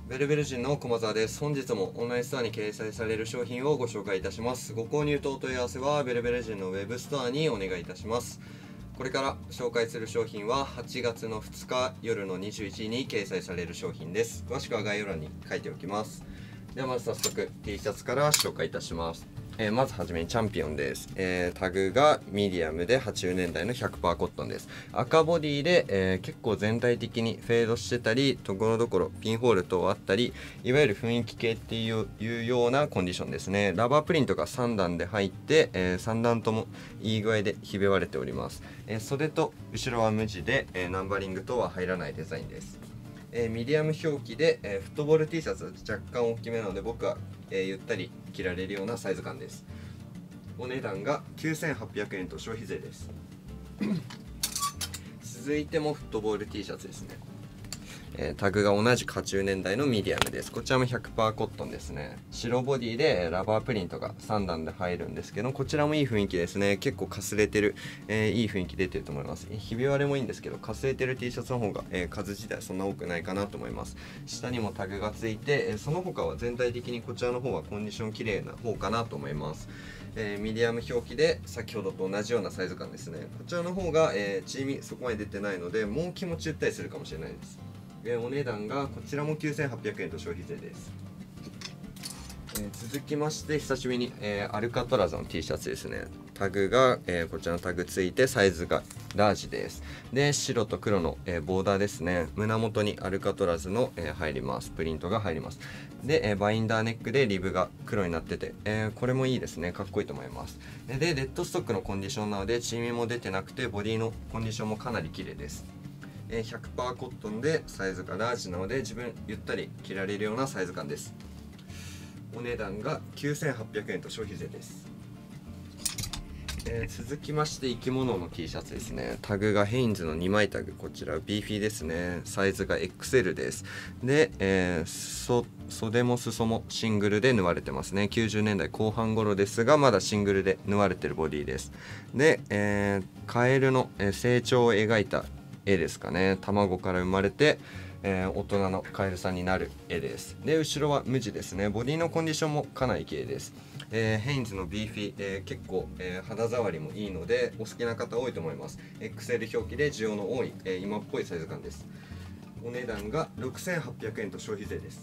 ベルベル人の駒澤です。本日もオンラインストアに掲載される商品をご紹介いたします。ご購入とお問い合わせはベルベル人のウェブストアにお願いいたします。これから紹介する商品は8月の2日夜の21時に掲載される商品です。詳しくは概要欄に書いておきます。ではまず早速 T シャツから紹介いたします。まずはじめにチャンピオンです。タグがミディアムで80年代の 100% コットンです。赤ボディで、結構全体的にフェードしてたり、ところどころピンホール等あったり、いわゆる雰囲気系っていうようなコンディションですね。ラバープリントが3段で入って、3段ともいい具合でひび割れております。袖と後ろは無地で、ナンバリング等は入らないデザインです。ミディアム表記で、フットボール T シャツ若干大きめなので僕は、ゆったり着られるようなサイズ感です。お値段が9800円と消費税です続いてもフットボール T シャツですね。タグが同じく80年代のミディアムです。こちらも 100% コットンですね。白ボディでラバープリントが3段で入るんですけど、こちらもいい雰囲気ですね。結構かすれてる、いい雰囲気出てると思います。ひび割れもいいんですけど、かすれてる T シャツの方が、数自体はそんな多くないかなと思います。下にもタグがついて、その他は全体的にこちらの方はコンディション綺麗な方かなと思います。ミディアム表記で先ほどと同じようなサイズ感ですね。こちらの方が、チームそこまで出てないので、もう気持ちゆったりするかもしれないです。お値段がこちらも9800円と消費税です。続きまして久しぶりに、アルカトラズの T シャツですね。タグが、こちらのタグついてサイズがラージです。で白と黒の、ボーダーですね。胸元にアルカトラズの、入ります。プリントが入ります。で、バインダーネックでリブが黒になってて、これもいいですね。かっこいいと思います。でレッドストックのコンディションなのでチームも出てなくてボディのコンディションもかなり綺麗です。100% コットンでサイズがラージなので自分ゆったり着られるようなサイズ感です。お値段が9800円と消費税です。続きまして生き物の T シャツですね。タグがヘインズの2枚タグ、こちら B フィですね。サイズが XL です。で、袖も裾もシングルで縫われてますね。90年代後半頃ですがまだシングルで縫われてるボディです。で、カエルの成長を描いた絵ですかね。卵から生まれて、大人のカエルさんになる絵です。で後ろは無地ですね。ボディのコンディションもかなり綺麗です。ヘインズの B フィ、結構、肌触りもいいのでお好きな方多いと思います。 XL 表記で需要の多い、今っぽいサイズ感です。お値段が6800円と消費税です。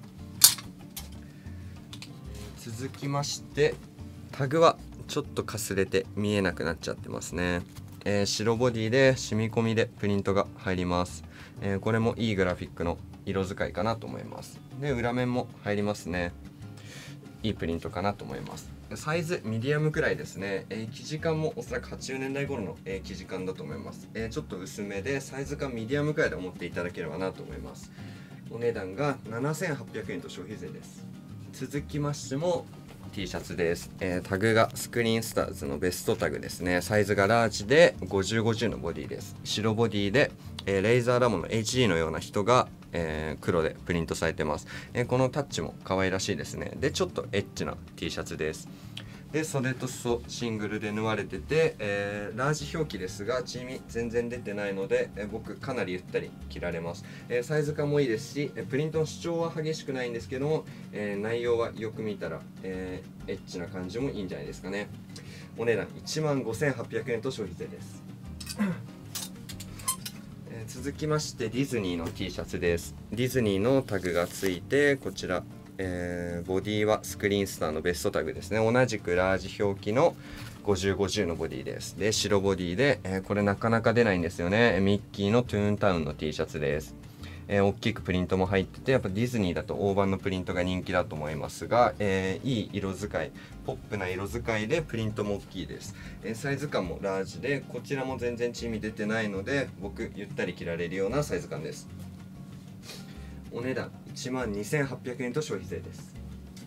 続きましてタグはちょっとかすれて見えなくなっちゃってますね。白ボディで染み込みでプリントが入ります。これもいいグラフィックの色使いかなと思います。で裏面も入りますね。いいプリントかなと思います。サイズミディアムくらいですね。生地感もおそらく80年代頃の、生地感だと思います。ちょっと薄めでサイズ感ミディアムくらいで思っていただければなと思います。お値段が7800円と消費税です。続きましてもT シャツです。タグがスクリーンスターズのベストタグですね。サイズがラージで5050のボディです。白ボディで、レイザーラモンの HD のような人が、黒でプリントされてます。このタッチも可愛らしいですね。でちょっとエッチな T シャツです。で袖と裾シングルで縫われてて、ラージ表記ですがチーム全然出てないので、僕かなりゆったり着られます。サイズ感もいいですし、プリントの主張は激しくないんですけども、内容はよく見たら、エッチな感じもいいんじゃないですかね。お値段15800円と消費税です続きましてディズニーの T シャツです。ディズニーのタグがついてこちら、ボディはスクリーンスターのベストタグですね。同じくラージ表記の5050のボディです。で白ボディで、これなかなか出ないんですよね。ミッキーのトゥーンタウンの T シャツです。大きくプリントも入ってて、やっぱディズニーだと大判のプリントが人気だと思いますが、いい色使い、ポップな色使いでプリントも大きいです。サイズ感もラージで、こちらも全然チーム出てないので僕ゆったり着られるようなサイズ感です。お値段12800円と消費税です。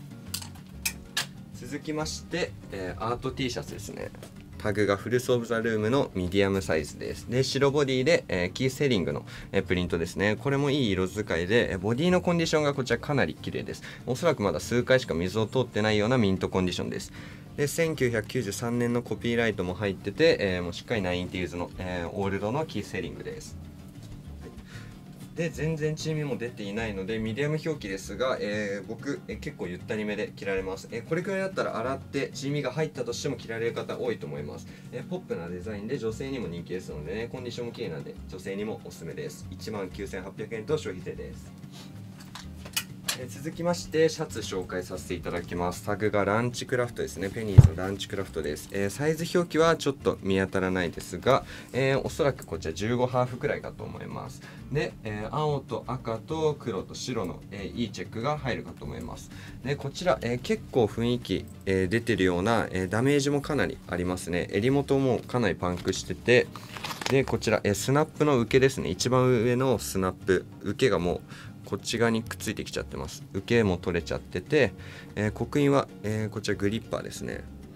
続きまして、アート T シャツですね。タグがフルスオブザルームのミディアムサイズです。で白ボディで、キースヘリングの、プリントですね。これもいい色使いで、ボディのコンディションがこちらかなり綺麗です。おそらくまだ数回しか水を通ってないようなミントコンディションです。で1993年のコピーライトも入ってて、もうしっかり 90s の、オールドのキースヘリングです。 で全然血みも出ていないのでミディアム表記ですが、僕、結構ゆったりめで着られます。これくらいだったら洗って血みが入ったとしても着られる方多いと思います。ポップなデザインで女性にも人気ですのでね、コンディションも綺麗なんで女性にもおすすめです。19,800円と消費税です。続きましてシャツ紹介させていただきます。タグがランチクラフトですね。ペニーズのランチクラフトです。サイズ表記はちょっと見当たらないですが、おそらくこちら15ハーフくらいかと思います。で、青と赤と黒と白の、いいチェックが入るかと思います。でこちら、結構雰囲気、出てるような、ダメージもかなりありますね。襟元もかなりパンクしてて、でこちら、スナップの受けですね。一番上のスナップ受けがもうこっち側にくっついてきちゃってます。受けも取れちゃってて、刻印は、こちらグリッパーですね。はい、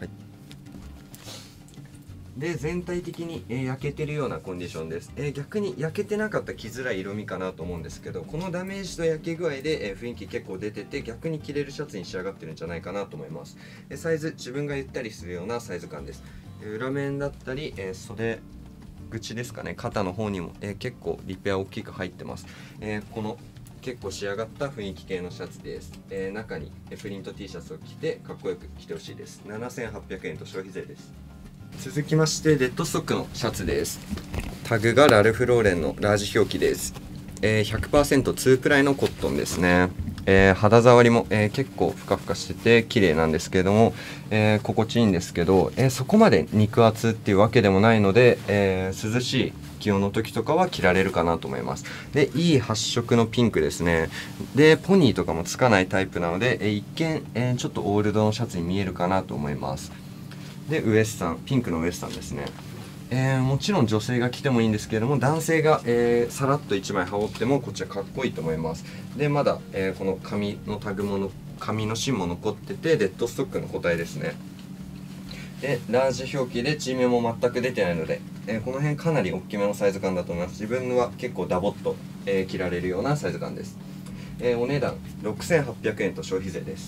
で全体的に、焼けてるようなコンディションです。逆に焼けてなかったら着づらい色味かなと思うんですけど、このダメージと焼け具合で、雰囲気結構出てて逆に着れるシャツに仕上がってるんじゃないかなと思います。サイズ自分がゆったりするようなサイズ感です。裏面だったり、袖口ですかね、肩の方にも、結構リペア大きく入ってます。この結構仕上がった雰囲気系のシャツです。中にプリント T シャツを着てかっこよく着てほしいです。7,800円と消費税です。続きましてデッドストックのシャツです。タグがラルフローレンのラージ表記です。100% ツープライのコットンですね。肌触りも、結構ふかふかしてて綺麗なんですけれども、心地いいんですけど、そこまで肉厚っていうわけでもないので、涼しい気温の時とかは着られるかなと思います。でいい発色のピンクですね。でポニーとかもつかないタイプなので、一見、ちょっとオールドのシャツに見えるかなと思います。でウエスタン、ピンクのウエスタンですね。もちろん女性が着てもいいんですけれども、男性が、さらっと1枚羽織ってもこっちはかっこいいと思います。でまだ、この紙のタグも紙の芯も残っててデッドストックの個体ですね。でラージ表記でチームも全く出てないので、この辺かなり大きめのサイズ感だと思います。自分は結構ダボっと、着られるようなサイズ感です。お値段6,800円と消費税です。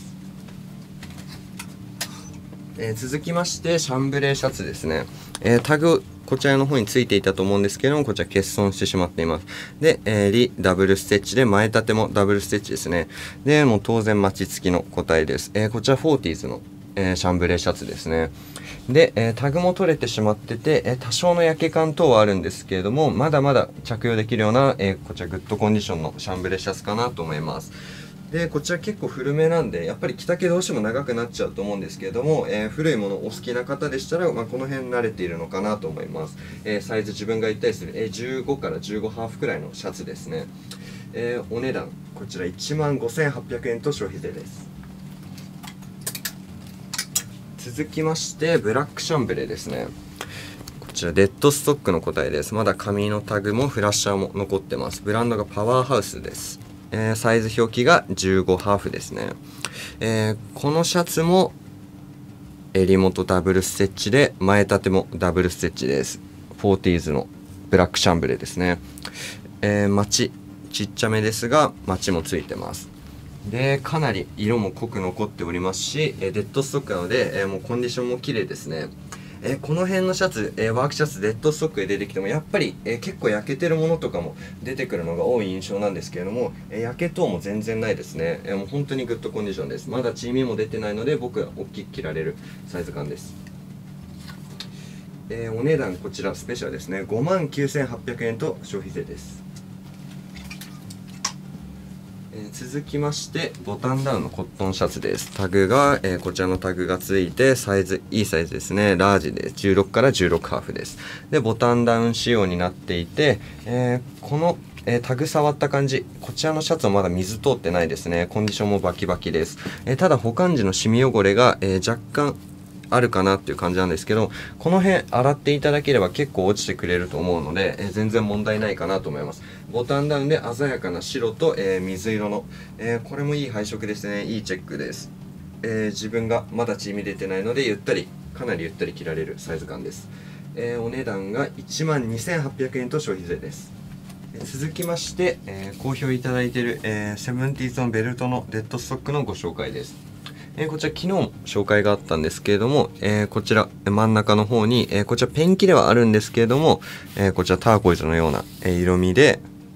続きましてシャンブレーシャツですね。タグこちらの方についていたと思うんですけども、こちら欠損してしまっています。で、リダブルステッチで前立てもダブルステッチですね。でもう当然マチ付きの個体です。こちらフォーティーズの、シャンブレーシャツですね。で、タグも取れてしまってて、多少の焼け感等はあるんですけれども、まだまだ着用できるような、こちらグッドコンディションのシャンブレーシャツかなと思います。でこちら結構古めなんでやっぱり着丈どうしても長くなっちゃうと思うんですけれども、古いものお好きな方でしたら、この辺慣れているのかなと思います。サイズ自分が言ったりする、15から15ハーフくらいのシャツですね。お値段こちら15,800円と消費税です。続きましてブラックシャンブレーですね。こちらデッドストックの個体です。まだ紙のタグもフラッシャーも残ってます。ブランドがパワーハウスです。サイズ表記が15ハーフですね。このシャツも襟元ダブルステッチで前立てもダブルステッチです。フォーティーズのブラックシャンブレーですね。マチちっちゃめですがマチもついてます。でかなり色も濃く残っておりますし、デッドストックなので、もうコンディションも綺麗ですね。この辺のシャツ、ワークシャツデッドストックで出てきてもやっぱり、結構焼けてるものとかも出てくるのが多い印象なんですけれども、焼け等も全然ないですね。もう本当にグッドコンディションです。まだ血みも出てないので僕は大きく着られるサイズ感です。お値段こちらスペシャルですね。59,800円と消費税です。続きましてボタンダウンのコットンシャツです。タグが、こちらのタグがついてサイズいいサイズですね。ラージで16から16ハーフです。でボタンダウン仕様になっていて、このタグ触った感じ、こちらのシャツはまだ水通ってないですね。コンディションもバキバキです。ただ保管時のシミ汚れが、若干あるかなっていう感じなんですけど、この辺洗っていただければ結構落ちてくれると思うので、全然問題ないかなと思います。ボタンダウンで鮮やかな白と、水色の、これもいい配色ですね。いいチェックです。自分がまだ血み出てないのでかなりゆったり着られるサイズ感です。お値段が12,800円と消費税です。続きまして、好評いただいている、セブンティーズのベルトのデッドストックのご紹介です。こちら昨日も紹介があったんですけれども、こちら真ん中の方に、こちらペンキではあるんですけれども、こちらターコイズのような、色味で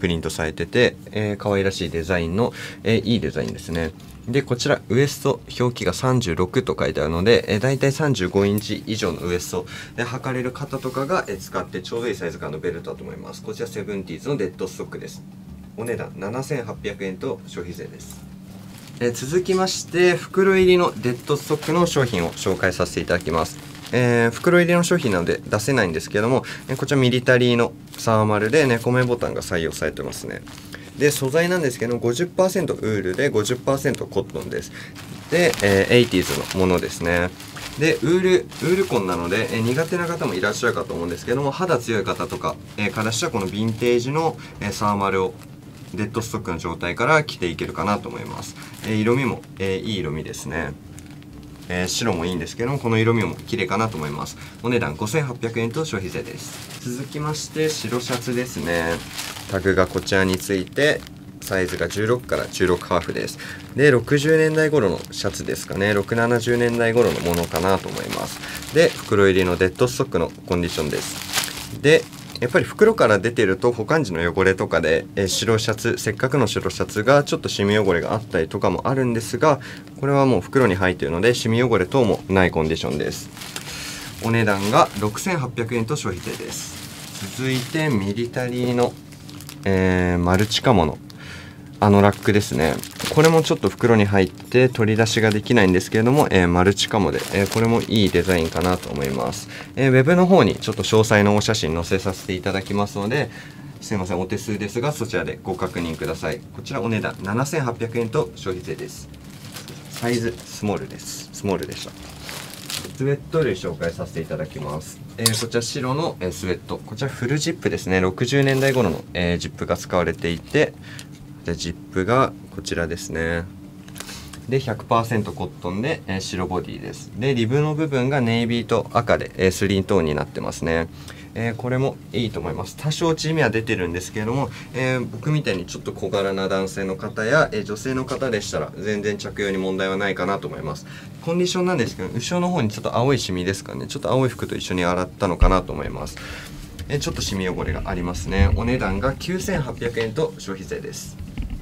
プリントされてて、可愛らしいデザインの、いいデザインですね。でこちらウエスト表記が36と書いてあるので、だいたい35インチ以上のウエストで測れる方とかが、使ってちょうどいいサイズ感のベルトだと思います。こちらセブンティーズのデッドストックです。お値段7800円と消費税です。続きまして袋入りのデッドストックの商品を紹介させていただきます。袋入りの商品なので出せないんですけども、こちらミリタリーのサーマルで猫目ボタンが採用されてますね。で素材なんですけど 50% ウールで 50% コットンです。で、80s のものですね。でウール婚なので、苦手な方もいらっしゃるかと思うんですけども、肌強い方とか、からしたらこのヴィンテージの、サーマルをデッドストックの状態から着ていけるかなと思います。色味も、いい色味ですね。白もいいんですけども、この色味も綺麗かなと思います。お値段5800円と消費税です。続きまして白シャツですね。タグがこちらについてサイズが16から16ハーフです。で60年代頃のシャツですかね。670年代頃のものかなと思います。で袋入りのデッドストックのコンディションです。でやっぱり袋から出てると保管時の汚れとかで、白シャツ、せっかくの白シャツがちょっとシミ汚れがあったりとかもあるんですが、これはもう袋に入っているのでシミ汚れ等もないコンディションです。お値段が6800円と消費税です。続いてミリタリーの、マルチカモのラックですね。これもちょっと袋に入って取り出しができないんですけれども、マルチカモで、これもいいデザインかなと思います。ウェブの方にちょっと詳細のお写真載せさせていただきますので、すいませんお手数ですがそちらでご確認ください。こちらお値段7800円と消費税です。サイズスモールです。スモールでした。スウェット類紹介させていただきます。こちら白の、スウェット、こちらフルジップですね。60年代頃の、ジップが使われていて、でジップがこちらですね。で 100% コットンで、白ボディです。でリブの部分がネイビーと赤で、スリートーンになってますね。これもいいと思います。多少縮みは出てるんですけれども、僕みたいにちょっと小柄な男性の方や、女性の方でしたら全然着用に問題はないかなと思います。コンディションなんですけど、後ろの方にちょっと青いシミですかね。ちょっと青い服と一緒に洗ったのかなと思います。ちょっとシミ汚れがありますね。お値段が9800円と消費税です。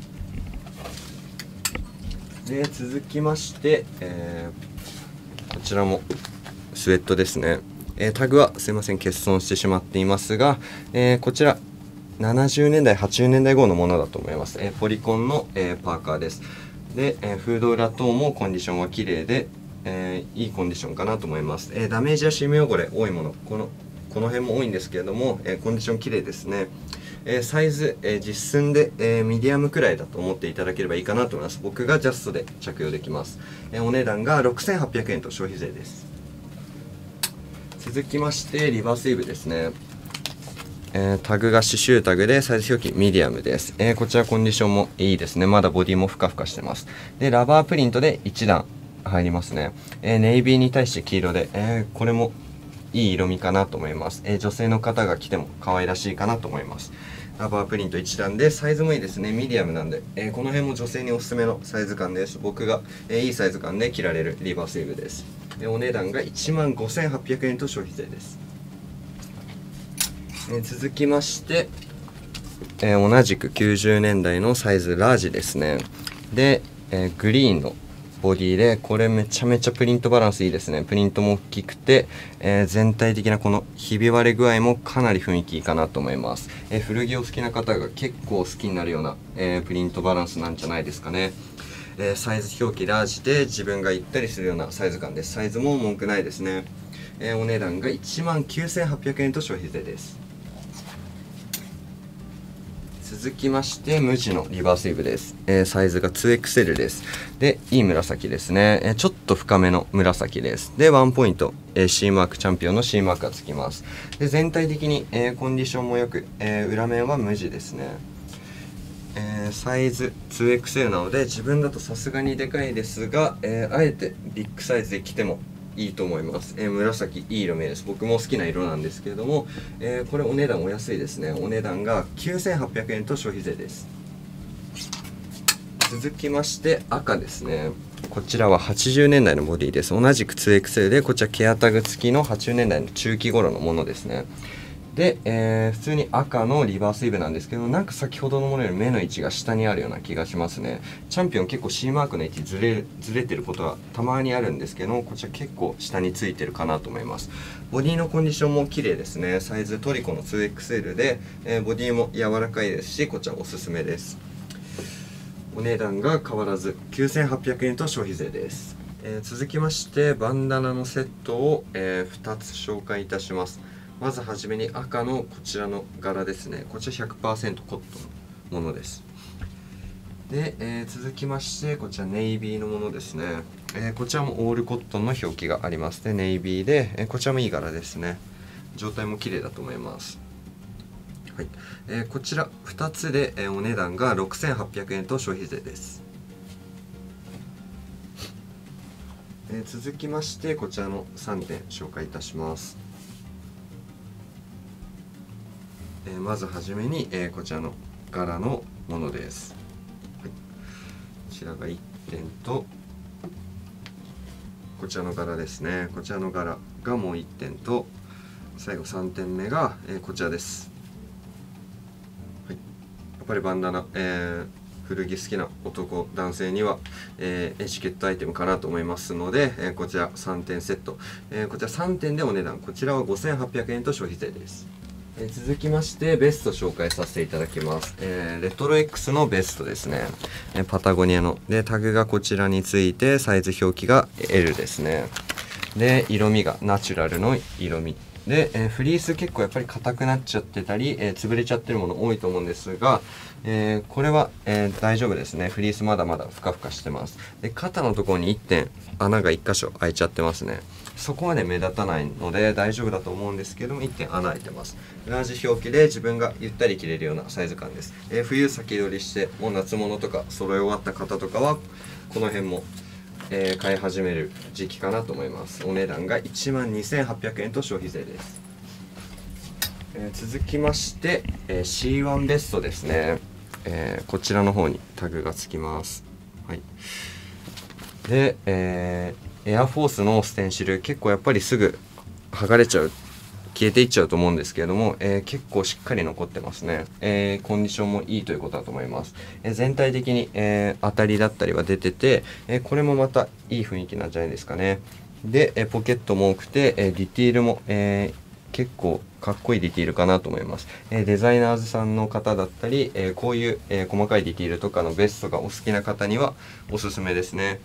で続きまして、こちらもスウェットですね。タグはすいません欠損してしまっていますが、こちら70年代80年代頃のものだと思います。ポリコンの、パーカーです。で、フード裏等もコンディションは綺麗で、いいコンディションかなと思います。ダメージやシミ汚れ多いもの、この辺も多いんですけれども、コンディション綺麗ですね。サイズ、実寸で、ミディアムくらいだと思っていただければいいかなと思います。僕がジャストで着用できます。お値段が6800円と消費税です。続きましてリバースウィーブですね。タグが刺繍タグでサイズ表記ミディアムです。こちらコンディションもいいですね。まだボディもふかふかしてます。でラバープリントで1段入りますね。ネイビーに対して黄色で、これもいい色味かなと思います。女性の方が着ても可愛らしいかなと思います。ラバープリント1段でサイズもいいですね。ミディアムなんで、この辺も女性におすすめのサイズ感です。僕が、いいサイズ感で着られるリバースウィーブです。お値段が15800円と消費税です。続きまして、同じく90年代のサイズラージですね。で、グリーンのボディでこれめちゃめちゃプリントバランスいいですね。プリントも大きくて、全体的なこのひび割れ具合もかなり雰囲気いいかなと思います。古着を好きな方が結構好きになるような、プリントバランスなんじゃないですかね。サイズ表記ラージで自分が行ったりするようなサイズ感です。サイズも文句ないですね。お値段が19800円と消費税です。続きまして無地のリバースウィーブです。サイズが 2XL です。でいい紫ですね。ちょっと深めの紫です。でワンポイント、C マークチャンピオンの C マークがつきます。で全体的に、コンディションもよく、裏面は無地ですね。サイズ 2XL なので自分だとさすがにでかいですが、あえてビッグサイズで着てもいいと思います。紫いい色味です。僕も好きな色なんですけれども、これお値段お安いですね。お値段が9800円と消費税です。続きまして赤ですね。こちらは80年代のボディです。同じく 2XL でこちらケアタグ付きの80年代の中期頃のものですね。 で、普通に赤のリバースイーブなんですけど、なんか先ほどのものより目の位置が下にあるような気がしますね。チャンピオン結構 C マークの位置ずれてることはたまにあるんですけど、こちら結構下についてるかなと思います。ボディのコンディションも綺麗ですね。サイズトリコの 2XL で、ボディも柔らかいですし、こちらおすすめです。お値段が変わらず9800円と消費税です。続きましてバンダナのセットを、2つ紹介いたします。まずはじめに赤のこちらの柄ですね。こちら 100% コットンのものです。で、続きましてこちらネイビーのものですね。こちらもオールコットンの表記があります。でネイビーで、こちらもいい柄ですね。状態も綺麗だと思います。はい、こちら2つで、お値段が6800円と消費税です。続きましてこちらの3点紹介いたします。まずはじめに、こちらの柄のものです。はい、こちらが1点とこちらの柄ですね。こちらの柄がもう1点と最後3点目が、こちらです。はい、やっぱりバンダナ、古着好きな男性には、エチケットアイテムかなと思いますので、こちら3点セット、こちら3点でお値段こちらは5800円と消費税です。続きましてベスト紹介させていただきます。レトロ X のベストですね。パタゴニアのでタグがこちらについてサイズ表記が L ですね。で色味がナチュラルの色味で、フリース結構やっぱり硬くなっちゃってたり、潰れちゃってるもの多いと思うんですが、これは、大丈夫ですね。フリースまだまだふかふかしてます。で肩のところに1点穴が1箇所開いちゃってますね。そこまで目立たないので大丈夫だと思うんですけども、1点穴開いてます。ラージ表記で自分がゆったり着れるようなサイズ感です。冬先取りしてもう夏物とか揃え終わった方とかはこの辺も買い始める時期かなと思います。お値段が12800円と消費税です。続きまして、C1 ベストですね。こちらの方にタグがつきます。はい、で、エアフォースのステンシル結構やっぱりすぐ剥がれちゃう消えていっちゃうと思うんですけれども、結構しっかり残ってますね。コンディションもいいということだと思います。全体的に、当たりだったりは出てて、これもまたいい雰囲気なんじゃないですかね。で、ポケットも多くて、ディティールも、結構かっこいいディティールかなと思います。デザイナーズさんの方だったり、こういう、細かいディティールとかのベストがお好きな方にはおすすめですね。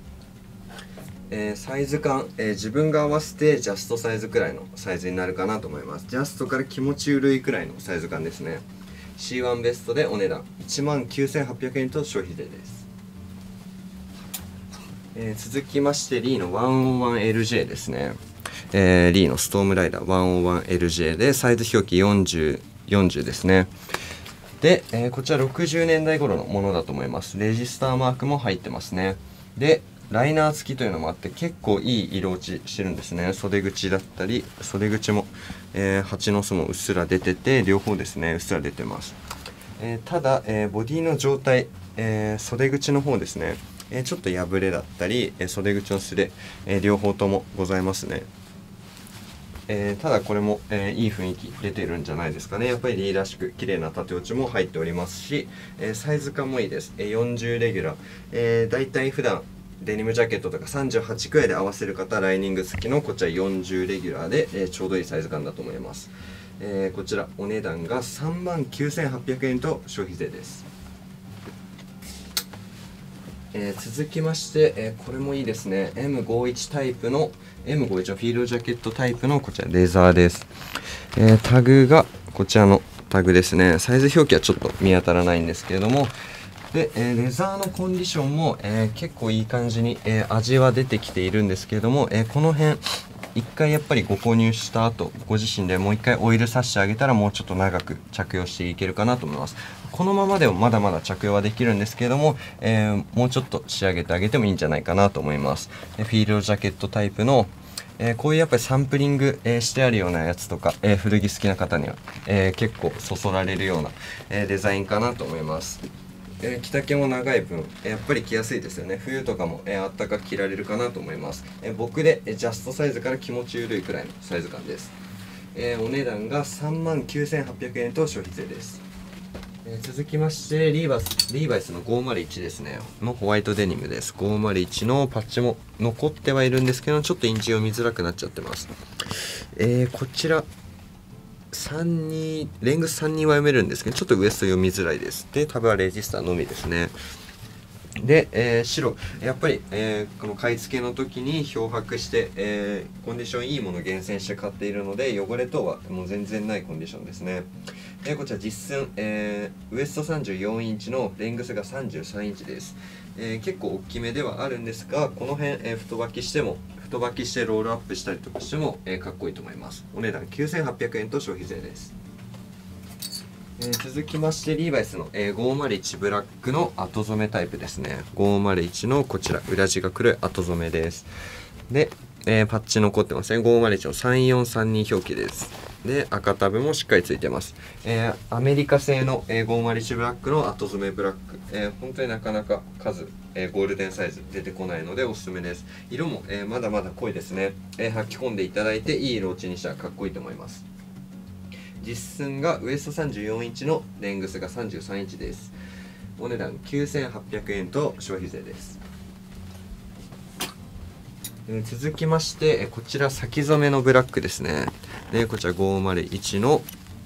サイズ感、自分が合わせてジャストサイズくらいのサイズになるかなと思います。ジャストから気持ち緩いくらいのサイズ感ですね。 C1 ベストでお値段19800円と消費税です。続きましてリーの 101LJ ですね。リーのストームライダー 101LJ でサイズ表記40ですね。で、こちら60年代頃のものだと思います。レジスターマークも入ってますね。でライナー付きというのもあって結構いい色落ちしてるんですね。袖口だったり袖口も、蜂の巣もうっすら出てて両方ですねうっすら出てます。ただ、ボディの状態、袖口の方ですね、ちょっと破れだったり、袖口のすれ、両方ともございますね。ただこれも、いい雰囲気出てるんじゃないですかね。やっぱりリーらしく綺麗な縦落ちも入っておりますし、サイズ感もいいです。40レギュラー、だいたい普段デニムジャケットとか38くらいで合わせる方、ライニング付きのこちら40レギュラーで、ちょうどいいサイズ感だと思います。こちらお値段が39800円と消費税です。続きまして、これもいいですね。 M51 タイプの M51 のフィールドジャケットタイプのこちらレザーです。タグがこちらのタグですね。サイズ表記はちょっと見当たらないんですけれども、で、レザーのコンディションも、結構いい感じに、味は出てきているんですけれども、この辺一回やっぱりご購入した後ご自身でもう一回オイルさしてあげたらもうちょっと長く着用していけるかなと思います。このままでもまだまだ着用はできるんですけれども、もうちょっと仕上げてあげてもいいんじゃないかなと思います。フィールドジャケットタイプのこういうやっぱりサンプリング、してあるようなやつとか、古着好きな方には、結構そそられるような、デザインかなと思います。着丈も長い分、やっぱり着やすいですよね。冬とかも、あったかく着られるかなと思います。僕で、ジャストサイズから気持ち緩いくらいのサイズ感です。 お値段が39,800円と消費税です。続きましてリーバイスの501ですねのホワイトデニムです。501のパッチも残ってはいるんですけど、ちょっと印字読みづらくなっちゃってます。こちらレングス32は読めるんですけど、ちょっとウエスト読みづらいです。でタブはレジスターのみですね。で、白やっぱり、この買い付けの時に漂白して、コンディションいいものを厳選して買っているので、汚れ等はもう全然ないコンディションですね。こちら実寸、ウエスト34インチのレングスが33インチです。結構大きめではあるんですが、この辺、太履きしてロールアップしたりとかしても、かっこいいと思います。お値段9,800円と消費税です。続きましてリーバイスの、501ブラックの後染めタイプですね。501のこちら裏地が黒い後染めです。で、パッチ残ってますね。501の3432表記です。で赤タブもしっかりついてます。アメリカ製の、501ブラックの後染めブラック、本当になかなか数、ゴールデンサイズ出てこないのでおすすめです。色も、まだまだ濃いですね。履き込んでいただいていい色落ちにしたらかっこいいと思います。実寸がウエスト34インチのレングスが33インチです。お値段9,800円と消費税です。続きましてこちら先染めのブラックですね。でこちら501の、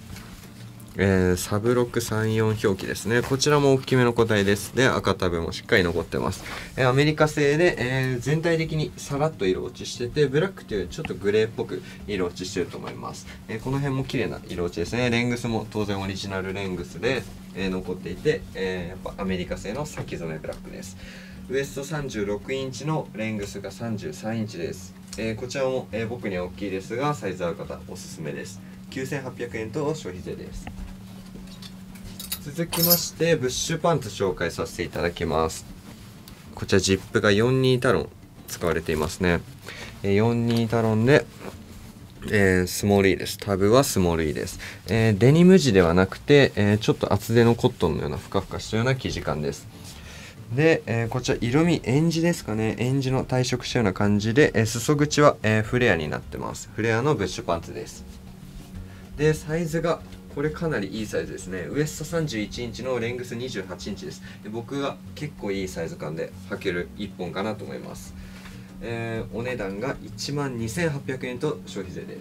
サブロック34表記ですね。こちらも大きめの個体です。で赤タブもしっかり残ってます。アメリカ製で、全体的にさらっと色落ちしてて、ブラックというよりちょっとグレーっぽく色落ちしてると思います。この辺も綺麗な色落ちですね。レングスも当然オリジナルレングスで、残っていて、やっぱアメリカ製の先染めブラックです。ウエスト36インチのレングスが33インチです。こちらも、僕には大きいですがサイズ合う方おすすめです。9,800円と消費税です。続きましてブッシュパンツ紹介させていただきます。こちらジップが42タロン使われていますね。42タロンで、スモール E です。タブはスモール E です。デニム地ではなくて、ちょっと厚手のコットンのようなふかふかしたような生地感です。で、こちら色味エンジですかね。エンジの退色したような感じで、裾口は、フレアになってます。フレアのブッシュパンツです。でサイズがこれかなりいいサイズですね。ウエスト31インチのレングス28インチです。僕が結構いいサイズ感で履ける1本かなと思います。お値段が12,800円と消費税です。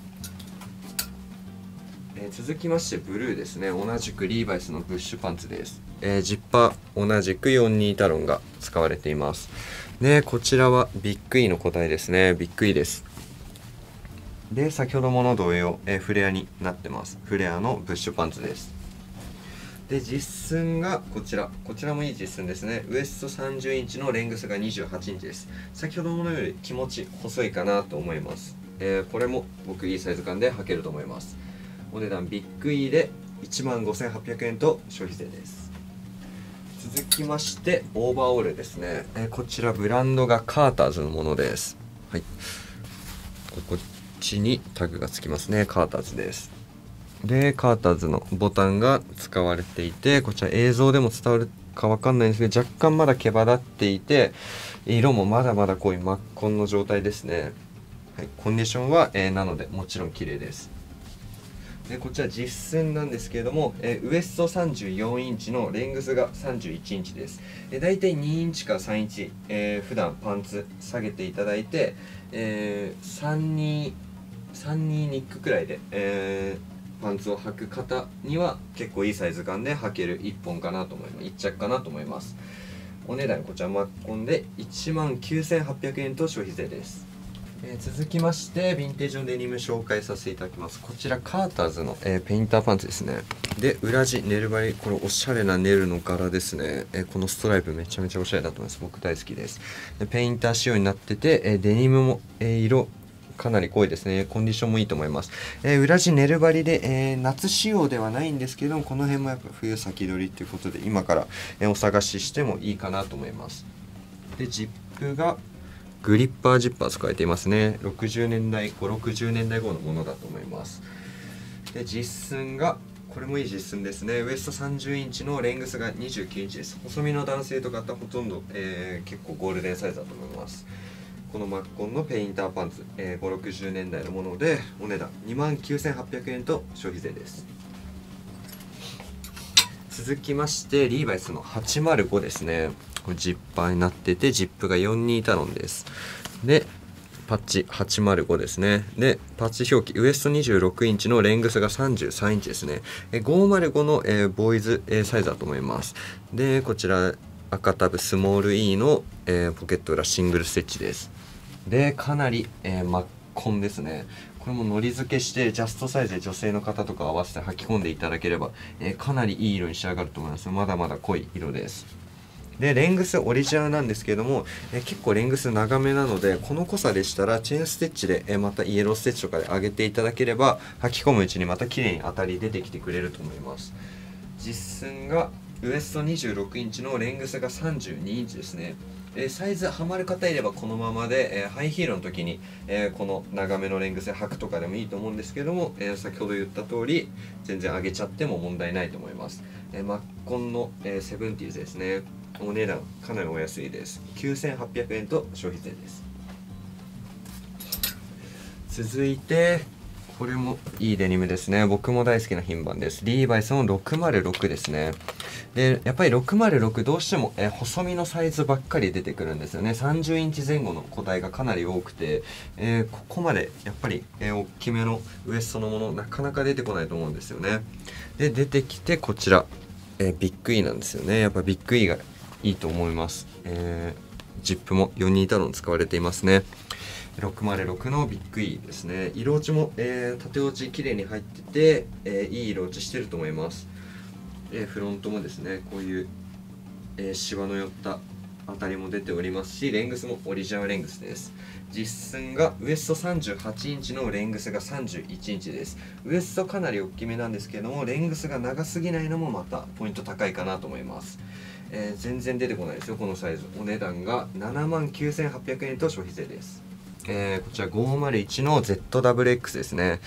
続きましてブルーですね。同じくリーバイスのブッシュパンツです。ジッパー同じく42タロンが使われています。でこちらはビッグ E の個体ですね。ビッグ E です。で先ほどもの同様、フレアになってます。フレアのブッシュパンツです。で実寸がこちらもいい実寸ですね。ウエスト30インチのレングスが28インチです。先ほどものより気持ち細いかなと思います。これも僕いいサイズ感で履けると思います。お値段ビッグ E で15,800円と消費税です。続きましてオーバーオールですね。こちらブランドがカーターズのものです。はい、こっちにタグがつきますね。カーターズです。でカーターズのボタンが使われていて、こちら映像でも伝わるかわかんないんですけど、若干まだ毛羽立っていて、色もまだまだ濃い真っ紺の状態ですね。はい、コンディションは、なのでもちろん綺麗です。でこちら実寸なんですけれども、ウエスト34インチのレングスが31インチです。だいたい2インチから3インチ、普段パンツ下げていただいて、32ニックくらいで、パンツを履く方には結構いいサイズ感で履ける1本かなと思います。1着かなと思います。お値段こちらマッコンで19,800円と消費税です。続きましてヴィンテージのデニム紹介させていただきます。こちらカーターズの、ペインターパンツですね。で裏地ネル張り、これおしゃれなネルの柄ですね。このストライプめちゃめちゃおしゃれだと思います。僕大好きです。ペインター仕様になってて、デニムも、色かなり濃いですね。コンディションもいいと思います。裏地ネル張りで、夏仕様ではないんですけども、この辺もやっぱ冬先取りということで今から、お探ししてもいいかなと思います。でジップがグリッパージッパー使われていますね。60年代60年代後のものだと思います。で実寸がこれもいい実寸ですね。ウエスト30インチのレングスが29インチです。細身の男性とかほとんど、結構ゴールデンサイズだと思います。 このマッコンのペインターパンツ、5、60年代のものでお値段29,800円と消費税です。続きましてリーバイスの805ですね。これジッパーになっててジップが42タロンです。でパッチ805ですね。でパッチ表記ウエスト26インチのレングスが33インチですね。505の、ボーイズ、サイズだと思います。でこちら赤タブスモール E の、ポケット裏シングルステッチです。でかなり、マッコンですね。これものり付けしてジャストサイズで女性の方とか合わせて履き込んでいただければ、かなりいい色に仕上がると思います。まだまだ濃い色です。でレングスオリジナルなんですけれども、結構レングス長めなのでこの濃さでしたらチェーンステッチで、またイエローステッチとかで上げていただければ履き込むうちにまた綺麗に当たり出てきてくれると思います。実寸がウエスト26インチのレングスが32インチですね。サイズはまる方いればこのままで、ハイヒールの時に、この長めのレングス履くとかでもいいと思うんですけども、先ほど言った通り全然上げちゃっても問題ないと思います。マッコンの、セブンティーズですね。お値段かなりお安いです。9800円と消費税です。続いてこれもいいデニムですね。僕も大好きな品番です。リーバイスの606ですね。でやっぱり606どうしても、細身のサイズばっかり出てくるんですよね。30インチ前後の個体がかなり多くて、ここまでやっぱり、大きめのウエストのものなかなか出てこないと思うんですよね。で出てきてこちら、ビッグ E なんですよね。やっぱビッグ E がいいと思います。ジップも42タロン使われていますね。606のビッグ E ですね。色落ちも、縦落ち綺麗に入ってて、いい色落ちしてると思います。フロントもですねこういう、シワの寄った当たりも出ておりますし、レングスもオリジナルレングスです。実寸がウエスト38インチのレングスが31インチです。ウエストかなり大きめなんですけどもレングスが長すぎないのもまたポイント高いかなと思います。全然出てこないですよこのサイズ。お値段が79,800円と消費税です。こちら501の ZWX ですね。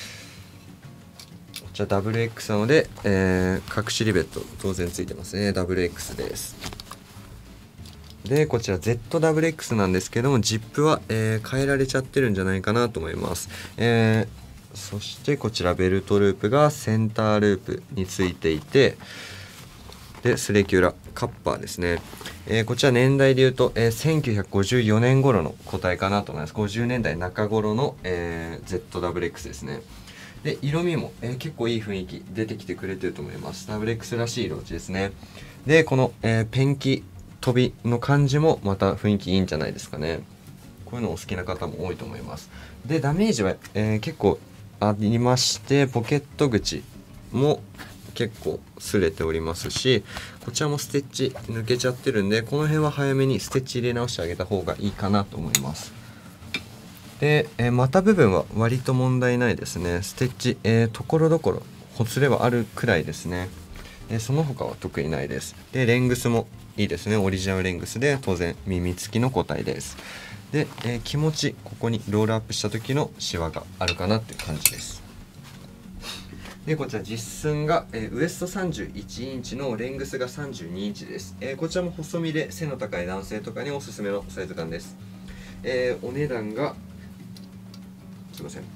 こちら WX なので、隠しリベット当然ついてますね。 WX です。でこちら ZWX なんですけどもジップは、変えられちゃってるんじゃないかなと思います。そしてこちらベルトループがセンターループについていて、でスレキュラカッパーですね。こちら年代でいうと、1954年頃の個体かなと思います。50年代中頃の、ZWX ですね。で色味も、結構いい雰囲気出てきてくれてると思います。 WX らしい色落ちですね。でこの、ペンキ飛びの感じもまた雰囲気いいんじゃないですかね。こういうのお好きな方も多いと思います。でダメージは、結構ありまして、ポケット口も結構擦れておりますし、こちらもステッチ抜けちゃってるんでこの辺は早めにステッチ入れ直してあげた方がいいかなと思います。で、股部分は割と問題ないですね。ステッチ、ところどころほつれはあるくらいですね。その他は特にないです。でレングスもいいですね。オリジナルレングスで当然耳付きの個体です。で、気持ちここにロールアップした時のシワがあるかなっていう感じです。でこちら実寸が、ウエスト31インチのレングスが32インチです。こちらも細身で背の高い男性とかにおすすめのサイズ感です。お値段がすいません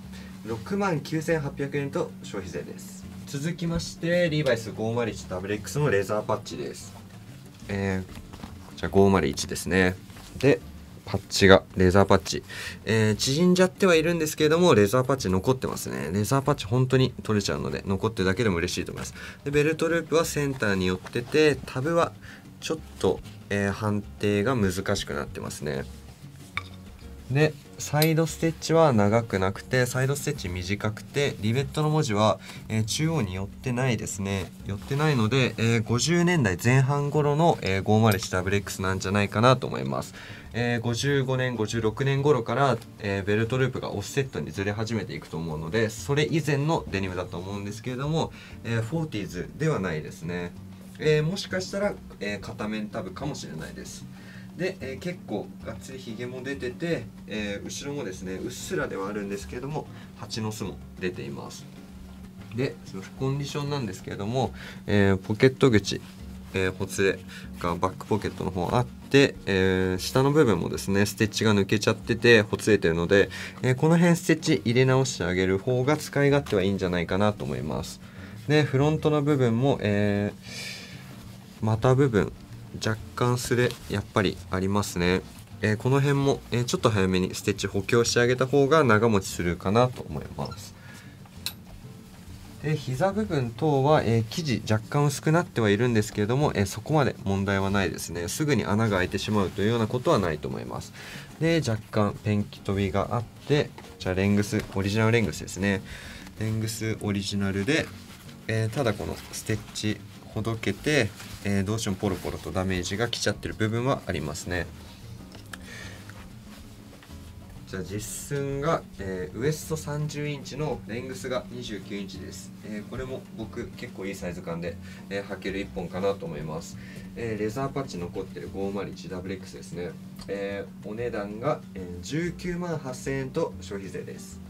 69,800円と消費税です。続きましてリーバイス 501WX のレザーパッチです。こちら501ですね。でパッチがレザーパッチ、縮んじゃってはいるんですけれどもレザーパッチ残ってますね。レザーパッチ本当に取れちゃうので残ってるだけでも嬉しいと思います。でベルトループはセンターに寄っててタブはちょっと、判定が難しくなってますね。でサイドステッチは長くなくてサイドステッチ短くてリベットの文字は、中央に寄ってないですね。寄ってないので、50年代前半頃の、501WX なんじゃないかなと思います。55年56年頃から、ベルトループがオフセットにずれ始めていくと思うのでそれ以前のデニムだと思うんですけれども、40s ではないですね。もしかしたら、片面タブかもしれないです。で、結構がっつりひげも出てて、後ろもですねうっすらではあるんですけれども蜂の巣も出ています。でそのコンディションなんですけれども、ポケット口、 ほつれがバックポケットの方あって、下の部分もですねステッチが抜けちゃっててほつれてるので、この辺ステッチ入れ直してあげる方が使い勝手はいいんじゃないかなと思います。でフロントの部分も、股部分若干すれやっぱりありますね。この辺も、ちょっと早めにステッチ補強してあげた方が長持ちするかなと思います。で膝部分等は、生地若干薄くなってはいるんですけれども、そこまで問題はないですね。すぐに穴が開いてしまうというようなことはないと思います。で若干ペンキ飛びがあって、じゃあレングスオリジナルレングスですね。レングスオリジナルで、ただこのステッチほどけて、どうしてもポロポロとダメージが来ちゃってる部分はありますね。じゃあ実寸が、ウエスト30インチのレングスが29インチです。これも僕結構いいサイズ感で、履ける1本かなと思います。レザーパッチ残ってる 501WX ですね。お値段が、19万8000円と消費税です。